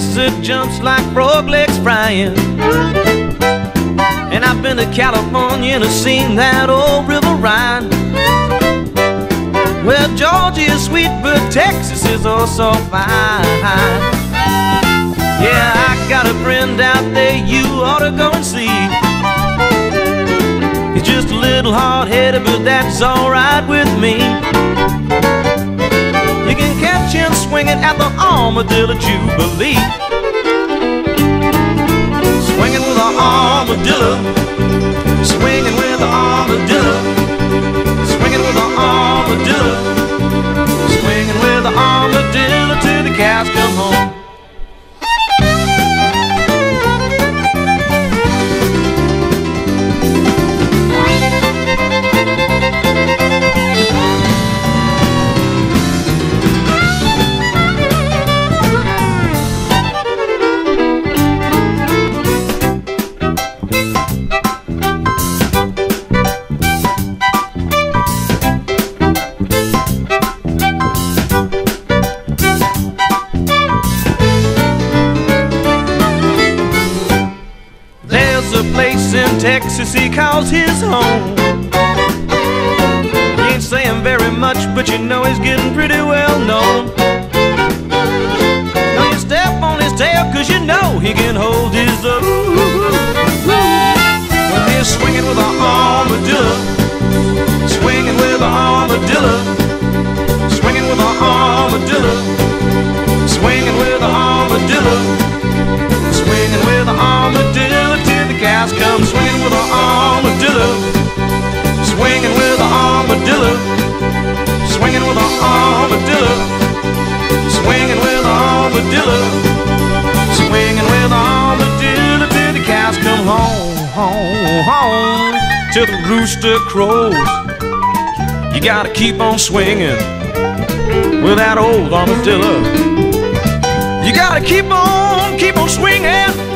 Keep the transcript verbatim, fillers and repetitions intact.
place that jumps like frog legs frying. And I've been to California and I've seen that old river Rhine. Well, Georgia is sweet, but Texas is also fine. Yeah, I got a friend out there you ought to go and see. He's just a little hard-headed, but that's alright with me. You can catch him swinging at the Armadillo Jubilee. Swinging with an armadillo, swinging with an armadillo, swinging with an armadillo, swinging with an armadillo till the cows come home. Place in Texas he calls his home. He ain't saying very much, but you know he's getting pretty well known. Now you step on his tail, cause you know he can hold his own. When he's swinging with an armadillo, swinging with an armadillo, swinging with an armadillo, swinging with an armadillo, swinging with an armadillo till the cows come. Swinging with an armadillo, swinging with an armadillo, swinging with an armadillo, swinging with an armadillo, swinging with an armadillo till the cows come home, home, home, till the rooster crows. You gotta keep on swinging with that old armadillo. You gotta keep on, keep on swinging